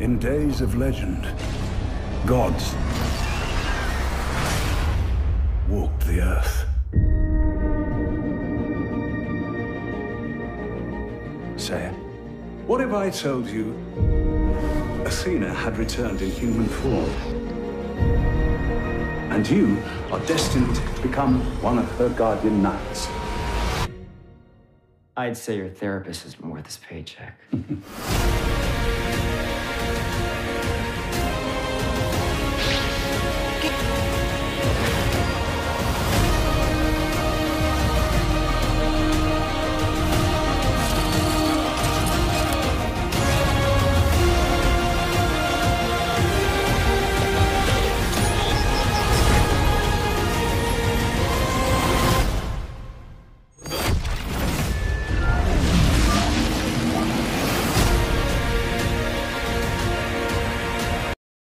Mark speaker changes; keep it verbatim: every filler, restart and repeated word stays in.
Speaker 1: In days of legend, gods walked the earth. Say it. What if I told you Athena had returned in human form? And you are destined to become one of her guardian knights.
Speaker 2: I'd say your therapist is worth his paycheck.